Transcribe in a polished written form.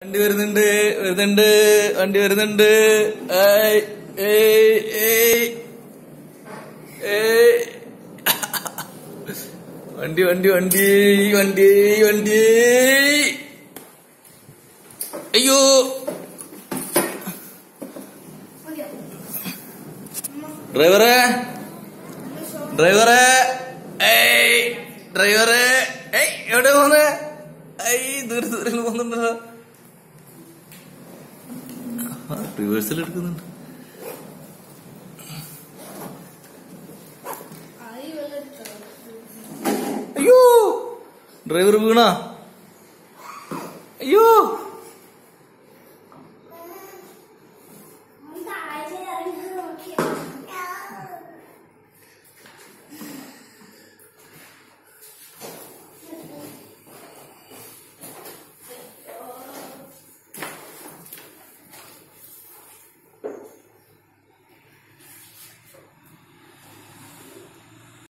വണ്ടി വരുന്നുണ്ട് വണ്ടി വരുന്നുണ്ട്. വണ്ടി വണ്ടി വണ്ടി വണ്ടി വണ്ടി അയ്യോ ഡ്രൈവറെ ഡ്രൈവറെ ഡ്രൈവറെ എവിടെ പോന്നെ? ദൂരെ ദൂരെ പോകുന്നുണ്ടല്ലോ. റിവേഴ്സൽ എടുക്കുന്നുണ്ട്. അയ്യോ ഡ്രൈവർ വീണാ.